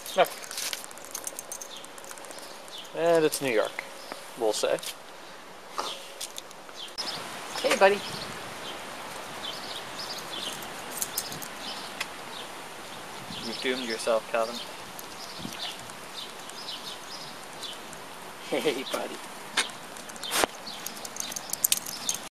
No. And it's New York, we'll say. Hey, buddy. You've doomed yourself, Calvin. Hey, buddy.